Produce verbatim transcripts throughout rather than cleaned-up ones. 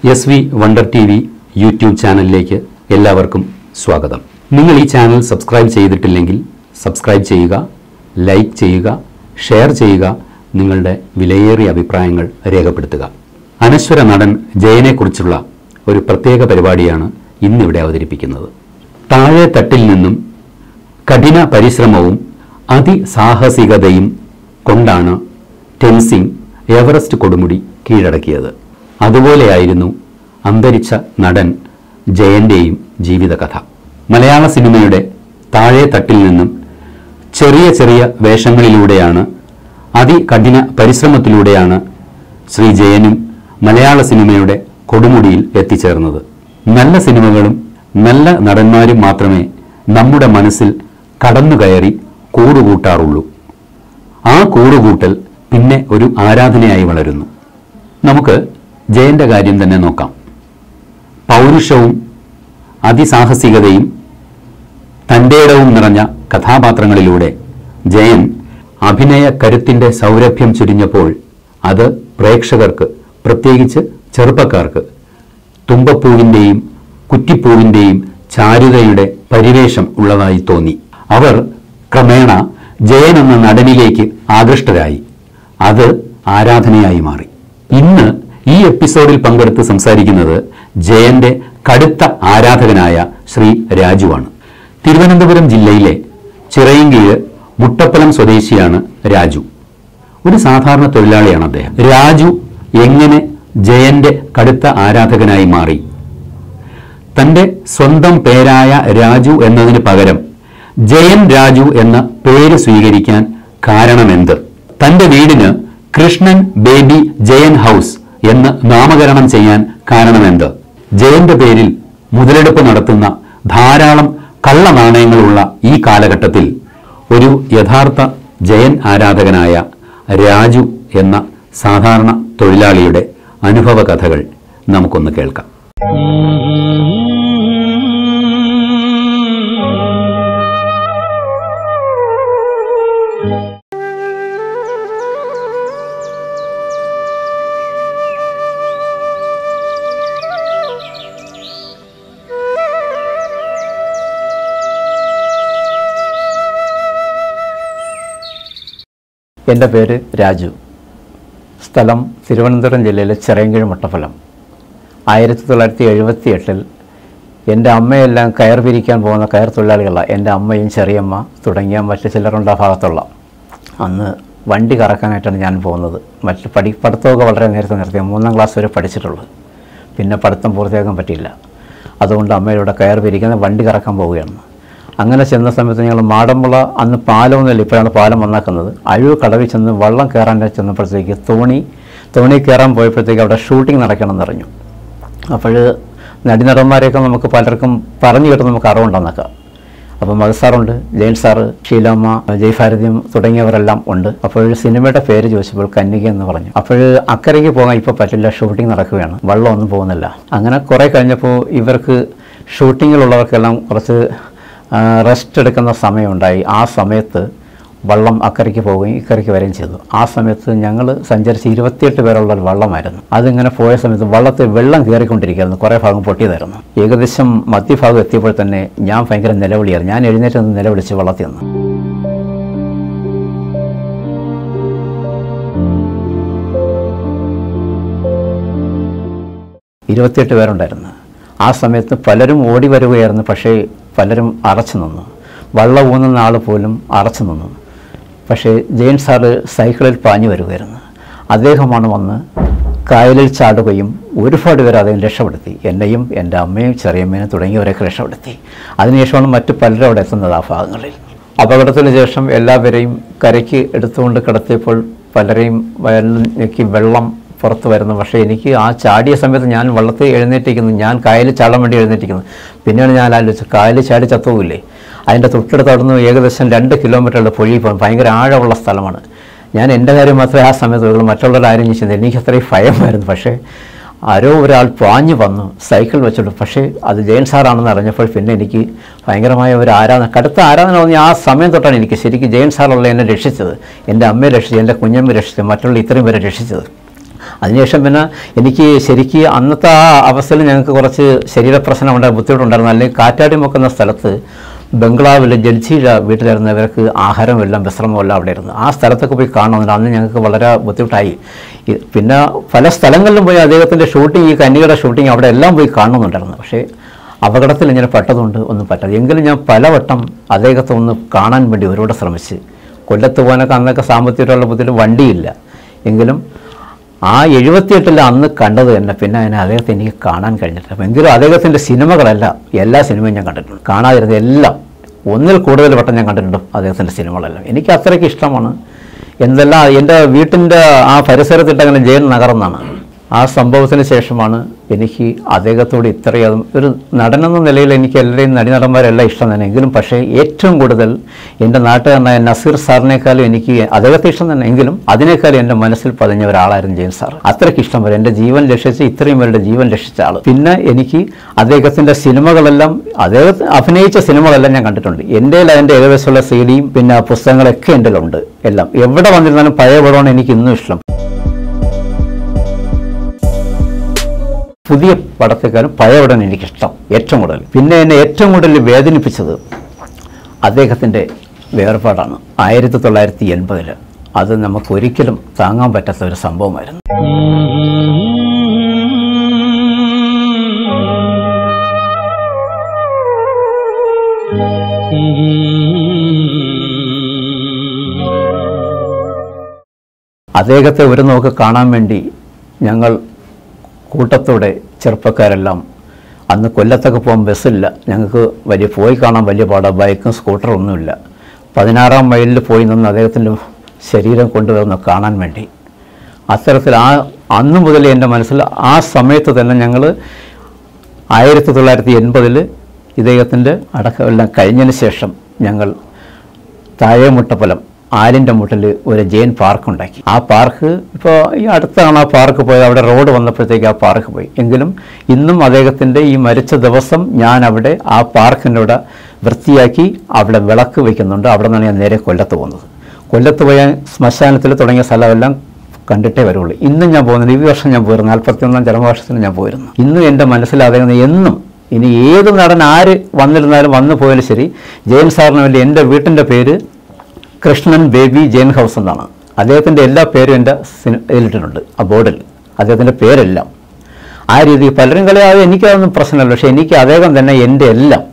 S V wonder T V YouTube ചാനലിലേക്ക് എല്ലാവർക്കും സ്വാഗതം. നിങ്ങൾ ഈ ചാനൽ സബ്സ്ക്രൈബ് ചെയ്തിട്ടില്ലെങ്കിൽ സബ്സ്ക്രൈബ് ചെയ്യുക, ലൈക്ക് ചെയ്യുക, ഷെയർ ചെയ്യുക, നിങ്ങളുടെ വിലയേറിയ അഭിപ്രായങ്ങൾ രേഖപ്പെടുത്തുക. അനശ്വര നടൻ ജയനെക്കുറിച്ചുള്ള ഒരു പ്രത്യേക പരിപാടിയാണ് ഇന്നിവിടെ അവതരിപ്പിക്കുന്നത്. താഴെ തട്ടിൽ നിന്നും കഠിന പരിശ്രമവും അതിസാഹസികതയും കൊണ്ടാണ് ടെൻസിംഗ് എവറസ്റ്റ് കൊടുമുടി കീഴടക്കിയത്. അതുപോലെയായിരുന്നു അന്തരിച്ച നടൻ ജയന്റെയും ജീവിതകഥ. മലയാള സിനിമയുടെ താഴെ തട്ടിൽ നിന്നും ചെറിയ ചെറിയ വേഷങ്ങളിലൂടെയാണ്, അതികഠിന പരിശ്രമത്തിലൂടെയാണ് ശ്രീ ജയനും മലയാള സിനിമയുടെ കൊടുമുടിയിൽ എത്തിച്ചേർന്നത്. നല്ല സിനിമകളും നല്ല നടന്മാരും മാത്രമേ നമ്മുടെ മനസ്സിൽ കടന്നുകയറി കൂടുകൂട്ടാറുള്ളൂ. ആ കൂടുകൂട്ടൽ പിന്നെ ഒരു ആരാധനയായി വളരുന്നു. നമുക്ക് ജയന്റെ കാര്യം തന്നെ നോക്കാം. പൗരുഷവും അതിസാഹസികതയും തൻ്റെയിടവും നിറഞ്ഞ കഥാപാത്രങ്ങളിലൂടെ ജയൻ അഭിനയ കരുത്തിൻ്റെ സൗരഭ്യം ചുരിഞ്ഞപ്പോൾ അത് പ്രേക്ഷകർക്ക്, പ്രത്യേകിച്ച് ചെറുപ്പക്കാർക്ക്, തുമ്പപ്പൂവിൻ്റെയും കുറ്റിപ്പൂവിൻ്റെയും ചാരുതയുടെ പരിവേഷം ഉള്ളതായി തോന്നി. അവർ ക്രമേണ ജയൻ എന്ന നടനിലേക്ക് ആകൃഷ്ടരായി. അത് ആരാധനയായി മാറി. ഇന്ന് ഈ എപ്പിസോഡിൽ പങ്കെടുത്ത് സംസാരിക്കുന്നത് ജയന്റെ കടുത്ത ആരാധകനായ ശ്രീ രാജുവാണ്. തിരുവനന്തപുരം ജില്ലയിലെ ചിറയിൻകീഴ് മുട്ടപ്പലം സ്വദേശിയാണ് രാജു. ഒരു സാധാരണ തൊഴിലാളിയാണ് അദ്ദേഹം. രാജു എങ്ങനെ ജയന്റെ കടുത്ത ആരാധകനായി മാറി? തൻ്റെ സ്വന്തം പേരായ രാജു എന്നതിന് പകരം ജയൻ രാജു എന്ന പേര് സ്വീകരിക്കാൻ കാരണമെന്ത്? തൻ്റെ വീടിന് കൃഷ്ണൻ ബേബി ജയൻ ഹൗസ് എന്ന് നാമകരണം ചെയ്യാൻ കാരണമെന്ത്? ജയന്റെ പേരിൽ മുതലെടുപ്പ് നടത്തുന്ന ധാരാളം കള്ളനാണയങ്ങളുള്ള ഈ കാലഘട്ടത്തിൽ ഒരു യഥാർത്ഥ ജയൻ ആരാധകനായ രാജു എന്ന സാധാരണ തൊഴിലാളിയുടെ അനുഭവ കഥകൾ നമുക്കൊന്ന് കേൾക്കാം. എൻ്റെ പേര് രാജു. സ്ഥലം തിരുവനന്തപുരം ജില്ലയിലെ ചിറയിൻകീഴ് മുട്ടപ്പലം. ആയിരത്തി തൊള്ളായിരത്തി എഴുപത്തി എട്ടിൽ എൻ്റെ അമ്മയെല്ലാം കയർ പിരിക്കാൻ പോകുന്ന കയർ തൊഴിലാളികളാണ്. എൻ്റെ അമ്മയും ചെറിയമ്മ തുടങ്ങിയ മറ്റ് ചിലരുണ്ട് ആ ഭാഗത്തുള്ള. അന്ന് വണ്ടി കറക്കാനായിട്ടാണ് ഞാൻ പോകുന്നത്. മറ്റ് പഠി പഠിത്തമൊക്കെ വളരെ നേരത്തെ നിർത്തി, മൂന്നാം ക്ലാസ് വരെ പഠിച്ചിട്ടുള്ളൂ. പിന്നെ പഠിത്തം പൂർത്തിയാക്കാൻ പറ്റിയില്ല. അതുകൊണ്ട് അമ്മയുടെ കയർ പിരിക്കുന്ന വണ്ടി കറക്കാൻ പോവുകയാണ്. അങ്ങനെ ചെന്ന സമയത്ത് ഞങ്ങൾ മാടമ്പുള, അന്ന് പാലമൊന്നുമില്ല, ഇപ്പോഴാണ് പാലം വന്നാക്കുന്നത്, അഴിവ് കടവിൽ ചെന്ന് വള്ളം കയറാൻ ചെന്നപ്പോഴത്തേക്ക് തോണി തോണി കയറാൻ പോയപ്പോഴത്തേക്ക് അവിടെ ഷൂട്ടിംഗ് നടക്കണമെന്ന് അറിഞ്ഞു. അപ്പോൾ നടിനടന്മാരെയൊക്കെ നമുക്ക് പലർക്കും പറഞ്ഞു കേട്ട് നമുക്ക് അറിവുണ്ടെന്നൊക്കെ. അപ്പോൾ മധു സാറുണ്ട്, ജയൻ സാറ്, ഷീലാമ്മ, ജയ്ഭാരതിയും തുടങ്ങിയവരെല്ലാം ഉണ്ട്. അപ്പോൾ സിനിമയുടെ പേര് ചോദിച്ചപ്പോൾ കന്യക എന്ന് പറഞ്ഞു. അപ്പോൾ അക്കരയ്ക്ക് പോകാൻ ഇപ്പോൾ പറ്റില്ല, ഷൂട്ടിംഗ് നടക്കുകയാണ്, വള്ളമൊന്നും പോകുന്നില്ല. അങ്ങനെ കുറേ കഴിഞ്ഞപ്പോൾ ഇവർക്ക് ഷൂട്ടിങ്ങിലുള്ളവർക്കെല്ലാം കുറച്ച് റെസ്റ്റ് എടുക്കുന്ന സമയമുണ്ടായി. ആ സമയത്ത് വള്ളം അക്കരയ്ക്ക് പോവുകയും ഇക്കരയ്ക്ക് വരികയും ചെയ്തു. ആ സമയത്ത് ഞങ്ങൾ സഞ്ചരിച്ച് ഇരുപത്തിയെട്ട് പേരുള്ള ഒരു വള്ളമായിരുന്നു. അതിങ്ങനെ പോയ സമയത്ത് വള്ളത്തിൽ വെള്ളം കയറിക്കൊണ്ടിരിക്കുകയായിരുന്നു. കുറേ ഭാഗം പൊട്ടിയതായിരുന്നു. ഏകദേശം മധ്യഭാഗം എത്തിയപ്പോൾ തന്നെ ഞാൻ ഭയങ്കര നിലവിളിയായിരുന്നു. ഞാൻ എഴുന്നേറ്റ് നിന്ന് നിലവിളിച്ച് വള്ളത്തിൽ നിന്ന്. ഇരുപത്തിയെട്ട് പേരുണ്ടായിരുന്നു. ആ സമയത്ത് പലരും ഓടി വരികയായിരുന്നു. പക്ഷേ പലരും അറച്ചു നിന്നു. വള്ളം ഊന്നുന്ന ആൾ പോലും അറച്ചു നിന്നു. പക്ഷേ ജയൻ സാറ് സൈക്കിളിൽ പാഞ്ഞു വരികയായിരുന്നു. അദ്ദേഹമാണ് വന്ന് കായലിൽ ചാടുകയും ഒരുപാട് പേർ അദ്ദേഹം രക്ഷപ്പെടുത്തി. എന്നെയും എൻ്റെ അമ്മയും ചെറിയമ്മേനും തുടങ്ങിയവരെയൊക്കെ രക്ഷപ്പെടുത്തി. അതിനുശേഷമാണ് മറ്റു പലരും അവിടെ എത്തുന്നത്. ആ ഭാഗങ്ങളിൽ അപകടത്തിന് ശേഷം എല്ലാവരെയും കരയ്ക്ക് എടുത്തുകൊണ്ട് കിടത്തിയപ്പോൾ പലരെയും വയലിലേക്ക് വെള്ളം പുറത്ത് വരുന്നു. പക്ഷേ എനിക്ക് ആ ചാടിയ സമയത്ത് ഞാൻ വള്ളത്തിൽ എഴുന്നേറ്റിരിക്കുന്നു, ഞാൻ കായലിൽ ചാടാൻ വേണ്ടി എഴുന്നേറ്റിരിക്കുന്നു. പിന്നെയാണ് ഞാൻ ആലോചിച്ചത്, കായലിൽ ചാടി ചത്തുപോയില്ലേ? അതിൻ്റെ തൊട്ടടുത്ത് അവിടുന്ന് ഏകദേശം രണ്ട് കിലോമീറ്ററുള്ള പൊഴി പോകും. ഭയങ്കര ആഴമുള്ള സ്ഥലമാണ്. ഞാൻ എൻ്റെ കാര്യം മാത്രമേ ആ സമയത്ത് ഉള്ളൂ, മറ്റുള്ളവരുടെ ആരും ചെയ്യുന്നത്. എനിക്ക് അത്രയും ഭയമായിരുന്നു. പക്ഷേ ആരോ ഒരാൾ പാഞ്ഞു വന്നു സൈക്കിൾ വെച്ചിട്ട്. പക്ഷേ അത് ജയൻ സാറാണെന്ന് അറിഞ്ഞപ്പോൾ പിന്നെ എനിക്ക് ഭയങ്കരമായ ഒരു ആരാധന, കടുത്ത ആരാധന തോന്നി. ആ സമയം തൊട്ടാണ് എനിക്ക് ശരിക്കും ജയൻ സാറുള്ള എന്നെ രക്ഷിച്ചത്, എൻ്റെ അമ്മയെ രക്ഷിച്ചത്, എൻ്റെ കുഞ്ഞമ്മയെ രക്ഷിച്ചത്, മറ്റുള്ള ഇത്രയും പേരെ രക്ഷിച്ചത്. അതിനുശേഷം പിന്നെ എനിക്ക് ശരിക്കും അന്നത്തെ ആ അവസ്ഥയിൽ ഞങ്ങൾക്ക് കുറച്ച് ശരീരപ്രശ്നമുണ്ടായി, ബുദ്ധിമുട്ടുണ്ടായിരുന്നു. അല്ലെങ്കിൽ കാറ്റാടി മുക്കുന്ന സ്ഥലത്ത് ബംഗ്ലാവിൽ ജഡ്ജിയുടെ വീട്ടിലിരുന്നവർക്ക് ആഹാരമെല്ലാം വിശ്രമമെല്ലാം അവിടെ ഇരുന്നു. ആ സ്ഥലത്തൊക്കെ പോയി കാണണമെന്നുണ്ട്. അന്ന് ഞങ്ങൾക്ക് വളരെ ബുദ്ധിമുട്ടായി. പിന്നെ പല സ്ഥലങ്ങളിലും പോയി അദ്ദേഹത്തിൻ്റെ ഷൂട്ടിംഗ്, ഈ കന്യകയുടെ ഷൂട്ടിംഗ് അവിടെ എല്ലാം പോയി കാണണമെന്നുണ്ടായിരുന്നു. പക്ഷേ അപകടത്തിൽ ഇങ്ങനെ പെട്ടതുകൊണ്ട് ഒന്നും പറ്റാതെ. എങ്കിലും ഞാൻ പലവട്ടം അദ്ദേഹത്തെ ഒന്ന് കാണാൻ വേണ്ടി ഒരുപാട് ശ്രമിച്ച്. കൊല്ലത്ത് പോകാനൊക്കെ അന്നൊക്കെ സാമ്പത്തികമായിട്ടുള്ള ബുദ്ധിമുട്ട്, വണ്ടിയില്ല. എങ്കിലും ആ എഴുപത്തിയെട്ടിൽ അന്ന് കണ്ടത് തന്നെ പിന്നെ അതിനെ അദ്ദേഹത്തെ എനിക്ക് കാണാൻ കഴിഞ്ഞിട്ടില്ല. എങ്കിലും അദ്ദേഹത്തിൻ്റെ സിനിമകളല്ല, എല്ലാ സിനിമയും ഞാൻ കണ്ടിട്ടുണ്ട്. കാണാതിരുന്ന എല്ലാം ഒന്നിൽ കൂടുതൽ വട്ടം ഞാൻ കണ്ടിട്ടുണ്ട് അദ്ദേഹത്തിൻ്റെ സിനിമകളെല്ലാം. എനിക്ക് അത്രയ്ക്ക് ഇഷ്ടമാണ്. എന്തെല്ലാം എൻ്റെ വീട്ടിൻ്റെ ആ പരിസരത്തിട്ടങ്ങനെ ജയൻ നഗറെന്നാണ്. ആ സംഭവത്തിന് ശേഷമാണ് എനിക്ക് അദ്ദേഹത്തോട് ഇത്രയും ഒരു നടനെന്ന നിലയിൽ എനിക്ക് എല്ലാവരെയും നടീനടന്മാരെല്ലാം ഇഷ്ടം തന്നെ. എങ്കിലും പക്ഷേ ഏറ്റവും കൂടുതൽ എൻ്റെ നാട്ടുകാരനായ നസീർ സാറിനേക്കാളും എനിക്ക് അദ്ദേഹത്തെ ഇഷ്ടം തന്നെ. എങ്കിലും അതിനേക്കാളും എൻ്റെ മനസ്സിൽ പതിഞ്ഞ ഒരാളായിരുന്നു ജയൻ സാർ. അത്രയ്ക്ക് ഇഷ്ടം വരും. എൻ്റെ ജീവൻ രക്ഷിച്ച് ഇത്രയും പേരുടെ ജീവൻ രക്ഷിച്ച ആൾ. പിന്നെ എനിക്ക് അദ്ദേഹത്തിൻ്റെ സിനിമകളെല്ലാം, അദ്ദേഹം അഭിനയിച്ച സിനിമകളെല്ലാം ഞാൻ കണ്ടിട്ടുണ്ട്. എൻ്റെ അതിൻ്റെ ഏകദേശമുള്ള സി ഡിയും പിന്നെ പുസ്തകങ്ങളൊക്കെ എൻ്റെ ഉണ്ട്. എല്ലാം എവിടെ വന്നിരുന്നാലും പഴയ പടമാണ് എനിക്ക് ഇന്നും ഇഷ്ടം. പുതിയ പടത്തെക്കാളും പഴയ പടം എനിക്കിഷ്ടം ഏറ്റവും കൂടുതൽ. പിന്നെ എന്നെ ഏറ്റവും കൂടുതൽ വേദനിപ്പിച്ചത് അദ്ദേഹത്തിൻ്റെ വേർപാടാണ്. ആയിരത്തി തൊള്ളായിരത്തി എൺപതിൽ അത് നമുക്ക് ഒരിക്കലും താങ്ങാൻ പറ്റാത്ത ഒരു സംഭവമായിരുന്നു. അദ്ദേഹത്തെ ഒരു നോക്ക് കാണാൻ വേണ്ടി ഞങ്ങൾ കൂട്ടത്തോടെ ചെറുപ്പക്കാരെല്ലാം, അന്ന് കൊല്ലത്തൊക്കെ പോകാൻ ബസ്സില്ല, ഞങ്ങൾക്ക് വലിയ പോയി കാണാൻ വലിയ പാടാണ്, ബൈക്കും സ്കൂട്ടറും ഒന്നുമില്ല. പതിനാറാം മൈലിൽ പോയി നിന്ന് അദ്ദേഹത്തിൻ്റെ ശരീരം കൊണ്ടുവന്ന് കാണാൻ വേണ്ടി. അത്തരത്തിൽ ആ അന്ന് മുതൽ എൻ്റെ മനസ്സിൽ ആ സമയത്ത് തന്നെ ഞങ്ങൾ ആയിരത്തി തൊള്ളായിരത്തി എൺപതിൽ ഇദ്ദേഹത്തിൻ്റെ അടക്കമെല്ലാം കഴിഞ്ഞതിന് ശേഷം ഞങ്ങൾ താഴെമുട്ടപ്പലം ആലിൻ്റെ മുട്ടിൽ ഒരു ജെയിൻ പാർക്ക് ഉണ്ടാക്കി. ആ പാർക്ക് ഇപ്പോൾ ഈ അടുത്താണ് ആ പാർക്ക് പോയത്. അവിടെ റോഡ് വന്നപ്പോഴത്തേക്ക് ആ പാർക്ക് പോയി. എങ്കിലും ഇന്നും അദ്ദേഹത്തിൻ്റെ ഈ മരിച്ച ദിവസം ഞാൻ അവിടെ ആ പാർക്കിൻ്റെ അവിടെ വൃത്തിയാക്കി അവിടെ വിളക്ക് വയ്ക്കുന്നുണ്ട്. അവിടെ നിന്നാണ് ഞാൻ നേരെ കൊല്ലത്ത് പോകുന്നത്. കൊല്ലത്ത് പോയ ശ്മശാനത്തിൽ തുടങ്ങിയ സ്ഥലമെല്ലാം കണ്ടിട്ടേ വരുള്ളൂ. ഇന്നും ഞാൻ പോകുന്നുണ്ട്. ഈ വർഷം ഞാൻ പോയിരുന്നു, നാൽപ്പത്തി ഒന്നാം ജന്മവാർഷികത്തിന് ഞാൻ പോയിരുന്നു. ഇന്നും എൻ്റെ മനസ്സിൽ അദ്ദേഹം എന്നും, ഇനി ഏത് നടൻ ആര് വന്നിരുന്നാലും വന്നു പോയാലും ശരി, ജയൻ സാറിന് വേണ്ടി എൻ്റെ വീട്ടിൻ്റെ പേര് കൃഷ്ണൻ ബേബി ജെയിൻ ഹൗസ് എന്നാണ്. അദ്ദേഹത്തിൻ്റെ എല്ലാ പേരും എൻ്റെ ഇതിലിട്ടിട്ടുണ്ട് ആ ബോർഡിൽ, അദ്ദേഹത്തിൻ്റെ പേരെല്ലാം. ആ രീതി പലരും കളിയാതെ എനിക്കതൊന്നും പ്രശ്നമല്ല. പക്ഷേ എനിക്ക് അദ്ദേഹം തന്നെ എൻ്റെ എല്ലാം,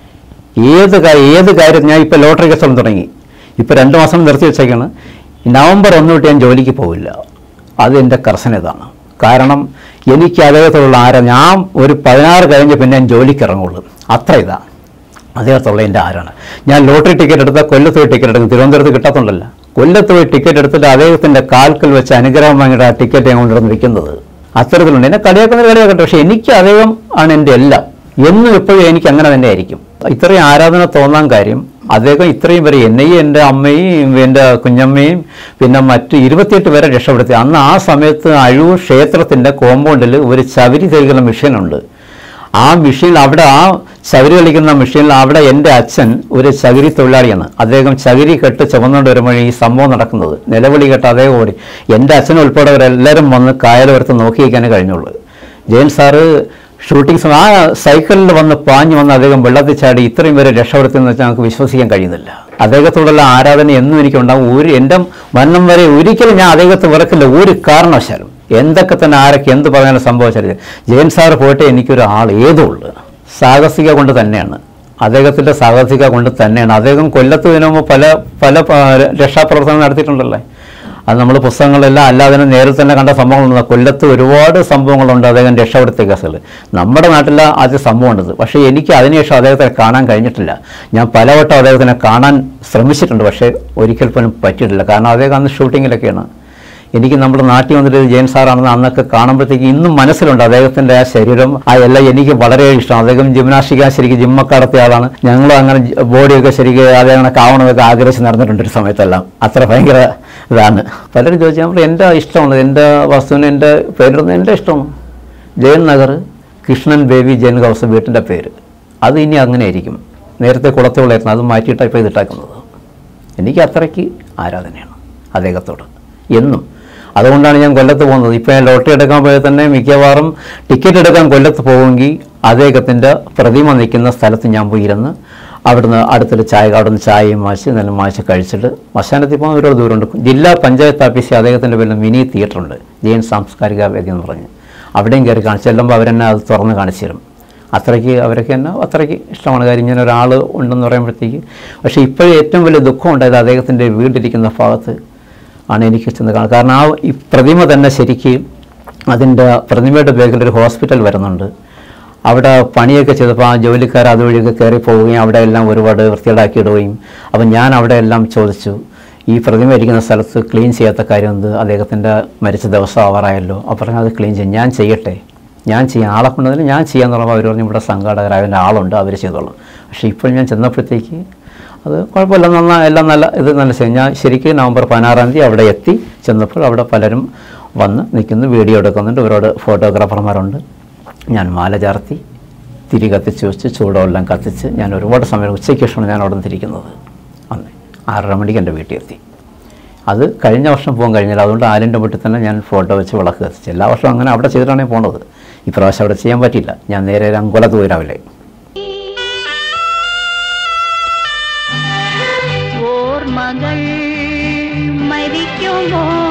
ഏത് ഏത് കാര്യം. ഞാൻ ഇപ്പോൾ ലോട്ടറി കച്ചവടം തുടങ്ങി, ഇപ്പോൾ രണ്ട് മാസം നിർത്തി വെച്ചേക്കാണ്. നവംബർ ഒന്ന് തൊട്ട് ഞാൻ ജോലിക്ക് പോവില്ല. അത് എൻ്റെ കർശനതാണ്. കാരണം എനിക്ക് അദ്ദേഹത്തോടുള്ള ആരാ, ഞാൻ ഒരു പതിനാറ് കഴിഞ്ഞ് പിന്നെ ഞാൻ ജോലിക്ക് ഇറങ്ങുള്ളൂ. അത്ര ഇതാണ് അദ്ദേഹത്തുള്ള എൻ്റെ ആരാണ്. ഞാൻ ലോട്ടറി ടിക്കറ്റ് എടുത്താൽ കൊല്ലത്ത് പോയി ടിക്കറ്റ് എടുക്കും, തിരുവനന്തപുരത്ത് കിട്ടാത്തതുകൊണ്ടല്ല. കൊല്ലത്ത് പോയി ടിക്കറ്റ് എടുത്തിട്ട് അദ്ദേഹത്തിൻ്റെ കാൽക്കൽ വെച്ച് അനുഗ്രഹം വാങ്ങിയിട്ട് ആ ടിക്കറ്റ് ഞാൻ കൊണ്ടുവന്ന് വിൽക്കുന്നത്. അത്തരത്തിലുണ്ട്. എന്നെ കളിയാക്കുന്ന കളിയാക്കട്ടെ, പക്ഷേ എനിക്ക് അദ്ദേഹം ആണ് എൻ്റെ എല്ലാം. എന്നും എപ്പോഴും എനിക്ക് അങ്ങനെ തന്നെ ആയിരിക്കും. ഇത്രയും ആരാധന തോന്നാൻ കാര്യം അദ്ദേഹം ഇത്രയും പേരെ, എന്നെയും എൻ്റെ അമ്മയും എൻ്റെ കുഞ്ഞമ്മയും പിന്നെ മറ്റ് ഇരുപത്തിയെട്ട് പേരെ രക്ഷപ്പെടുത്തി. അന്ന് ആ സമയത്ത് അഴൂർ ക്ഷേത്രത്തിൻ്റെ കോമ്പൗണ്ടിൽ ഒരു ചവിരി തേക്കുന്ന മെഷീനുണ്ട്. ആ മെഷീൻ അവിടെ, ആ ചകിരി കളിക്കുന്ന മെഷീനിൽ അവിടെ എൻ്റെ അച്ഛൻ ഒരു ചകിരി തൊഴിലാളിയാണ്. അദ്ദേഹം ചകിരി കെട്ട് ചുമന്നുകൊണ്ട് വരുമ്പോൾ ഈ സംഭവം നടക്കുന്നത്. നിലവിളി കേട്ട് അദ്ദേഹം ഓടി. എൻ്റെ അച്ഛൻ ഉൾപ്പെടെ അവരെല്ലാവരും വന്ന് കായലോരത്ത് നോക്കിയിരിക്കാനേ കഴിഞ്ഞുള്ളൂ. ജയൻ സാറ് ഷൂട്ടിംഗ് സമയം ആ സൈക്കിളിൽ വന്ന് പാഞ്ഞു വന്ന് അദ്ദേഹം വെള്ളത്തിൽ ചാടി ഇത്രയും പേരെ രക്ഷപ്പെടുത്തിയെന്ന് വെച്ചാൽ നമുക്ക് വിശ്വസിക്കാൻ കഴിയുന്നില്ല. അദ്ദേഹത്തോടുള്ള ആരാധന എന്നും എനിക്കുണ്ടാകും. ഒരു എൻ്റെ മരണം വരെ ഒരിക്കലും ഞാൻ അദ്ദേഹത്തെ വെറുക്കില്ല ഒരു കാരണവശാലും. എന്തൊക്കെ തന്നെ ആരൊക്കെ എന്ത് പറഞ്ഞാലും സംഭവിച്ചത് ജയൻ സാറ് പോയിട്ട് എനിക്കൊരു ആൾ ഏതോ ഉള്ളു. സാഹസിക കൊണ്ട് തന്നെയാണ്, അദ്ദേഹത്തിൻ്റെ സാഹസിക കൊണ്ട് തന്നെയാണ്. അദ്ദേഹം കൊല്ലത്ത് വരുമ്പോൾ പല പല രക്ഷാപ്രവർത്തനം നടത്തിയിട്ടുണ്ടല്ലേ. അത് നമ്മൾ പുസ്തകങ്ങളെല്ലാം അല്ലാതെ നേരിൽ തന്നെ കണ്ട സംഭവങ്ങളുണ്ട്. കൊല്ലത്ത് ഒരുപാട് സംഭവങ്ങളുണ്ട് അദ്ദേഹം രക്ഷപ്പെടുത്തിയ കേസുകൾ. നമ്മുടെ നാട്ടിൽ ആദ്യ സംഭവമുണ്ടത്. പക്ഷേ എനിക്ക് അതിനുശേഷം അദ്ദേഹത്തെ കാണാൻ കഴിഞ്ഞിട്ടില്ല. ഞാൻ പലവട്ടം അദ്ദേഹത്തിനെ കാണാൻ ശ്രമിച്ചിട്ടുണ്ട്, പക്ഷേ ഒരിക്കൽ പോലും പറ്റിയിട്ടില്ല. കാരണം അദ്ദേഹം അന്ന് ഷൂട്ടിങ്ങിലൊക്കെയാണ്. എനിക്ക് നമ്മുടെ നാട്ടിൽ വന്നിട്ട് ജയൻ സാറാണെന്ന് അന്നൊക്കെ കാണുമ്പോഴത്തേക്ക് ഇന്നും മനസ്സിലുണ്ട് അദ്ദേഹത്തിൻ്റെ ആ ശരീരം, ആ എല്ലാം എനിക്ക് വളരെ ഇഷ്ടമാണ്. അദ്ദേഹം ജിംനാസ്റ്റിക്ക ശരിക്കും ജിമ്മൊക്കെ നടത്തിയ ആളാണ്. ഞങ്ങളും അങ്ങനെ ബോഡിയൊക്കെ ശരിക്കും അതേകണക്ക് ആവണമെന്നൊക്കെ ആഗ്രഹിച്ച് നടന്നിട്ടുണ്ട് ഒരു സമയത്തെല്ലാം. അത്ര ഭയങ്കര ഇതാണ്. പലരും ചോദിച്ചാൽ നമ്മൾ എൻ്റെ ഇഷ്ടമാണ്, എൻ്റെ വസ്തുവിന് എൻ്റെ പേരിടുന്നത് എൻ്റെ ഇഷ്ടമാണ്. ജയൻ നഗർ കൃഷ്ണൻ ബേബി ജെയിൻ ഹൗസ് വീട്ടിൻ്റെ പേര്. അത് ഇനി അങ്ങനെ ആയിരിക്കും. നേരത്തെ കുളത്തുകളായിരുന്നു, അത് മാറ്റിയിട്ടാണ് ഇപ്പോൾ ഇതിട്ടാക്കുന്നത്. എനിക്ക് അത്രയ്ക്ക് ആരാധനയാണ് അദ്ദേഹത്തോട് എന്നും. അതുകൊണ്ടാണ് ഞാൻ കൊല്ലത്ത് പോകുന്നത്. ഇപ്പോൾ ഞാൻ ലോട്ടറി എടുക്കാൻ പോയാൽ തന്നെ മിക്കവാറും ടിക്കറ്റ് എടുക്കാൻ കൊല്ലത്ത് പോകുമെങ്കിൽ അദ്ദേഹത്തിൻ്റെ പ്രതിമ നിൽക്കുന്ന സ്ഥലത്ത് ഞാൻ പോയിരുന്ന് അവിടുന്ന് അടുത്തൊരു ചായ അവിടുന്ന് ചായയും വാങ്ങിച്ച് നല്ല വാങ്ങിച്ച് കഴിച്ചിട്ട് മശാനത്തിൽ പോകാൻ ഒരുപാട് ദൂരമുണ്ട്. ജില്ലാ പഞ്ചായത്ത് ഓഫീസിൽ അദ്ദേഹത്തിൻ്റെ പേരിൽ മിനി തിയേറ്ററുണ്ട്, ജെയിൻ സാംസ്കാരിക വേദി എന്ന് പറഞ്ഞ്. അവിടെയും കയറി കാണിച്ച് ചെല്ലുമ്പോൾ അവരെന്നെ അത് തുറന്ന് കാണിച്ചു തരും. അത്രയ്ക്ക് അവരൊക്കെ തന്നെ അത്രയ്ക്ക് ഇഷ്ടമാണ് കാര്യം. ഇങ്ങനെ ഒരാൾ ഉണ്ടെന്ന് പറയുമ്പോഴത്തേക്ക്. പക്ഷേ ഇപ്പോഴും ഏറ്റവും വലിയ ദുഃഖം ഉണ്ടായത് അദ്ദേഹത്തിൻ്റെ വീട്ടിലിരിക്കുന്ന ഭാഗത്ത് ആണ് എനിക്ക് ചെന്ന് കാണുന്നത്. കാരണം ആ ഈ പ്രതിമ തന്നെ ശരിക്ക് അതിൻ്റെ പ്രതിമയുടെ ബാക്കിലൊരു ഹോസ്പിറ്റൽ വരുന്നുണ്ട്. അവിടെ പണിയൊക്കെ ചെയ്തപ്പോൾ ആ ജോലിക്കാർ അതുവഴിയൊക്കെ കയറി പോവുകയും അവിടെ എല്ലാം ഒരുപാട് വൃത്തികേടാക്കി ഇടുകയും. അപ്പം ഞാൻ അവിടെ എല്ലാം ചോദിച്ചു, ഈ പ്രതിമ ഇരിക്കുന്ന സ്ഥലത്ത് ക്ലീൻ ചെയ്യാത്ത കാര്യം എന്ത്, അദ്ദേഹത്തിൻ്റെ മരിച്ച ദിവസം ആവാറായല്ലോ. അപ്പോൾ പറഞ്ഞാൽ അത് ക്ലീൻ ചെയ്യും, ഞാൻ ചെയ്യട്ടെ, ഞാൻ ചെയ്യാം, ആളെ കൊണ്ടതിൽ ഞാൻ ചെയ്യാമെന്ന് പറയുമ്പോൾ അവർ പറഞ്ഞു ഇവിടെ സംഘാടകരായതിൻ്റെ ആളുണ്ട്, അവർ ചെയ്തോളും. പക്ഷേ ഇപ്പോൾ ഞാൻ ചെന്നപ്പോഴത്തേക്ക് അത് കുഴപ്പമില്ല, നന്നാ എല്ലാം നല്ല ഇത് നല്ല ചെയ്യും. ഞാൻ ശരിക്കും നവംബർ പതിനാറാം തീയതി അവിടെ എത്തി. ചെന്നപ്പോൾ അവിടെ പലരും വന്ന് നിൽക്കുന്നു, വീഡിയോ എടുക്കുന്നുണ്ട്, ഇവരോട് ഫോട്ടോഗ്രാഫർമാരുണ്ട്. ഞാൻ മാല ചാർത്തി തിരി കത്തിച്ച് വെച്ച് ചൂടെല്ലാം കത്തിച്ച് ഞാൻ ഒരുപാട് സമയം ഉച്ചയ്ക്ക് ശേഷമാണ് ഞാൻ അവിടെ നിന്നിരിക്കുന്നത്. അന്ന് ആറര മണിക്ക് എൻ്റെ വീട്ടിൽ എത്തി. അത് കഴിഞ്ഞ വർഷം പോകാൻ കഴിഞ്ഞില്ല, അതുകൊണ്ട് ആലിൻ്റെ വീട്ടിൽ തന്നെ ഞാൻ ഫോട്ടോ വെച്ച് വിളക്ക് കത്തിച്ച്. എല്ലാ വർഷവും അങ്ങനെ അവിടെ ചെയ്തിട്ടാണ് പോണത്. ഇപ്രാവശ്യം അവിടെ ചെയ്യാൻ പറ്റില്ല. ഞാൻ നേരെ അങ്കുലത്ത് പോയി രാവിലെ. മകൾ മരിക്കുമോ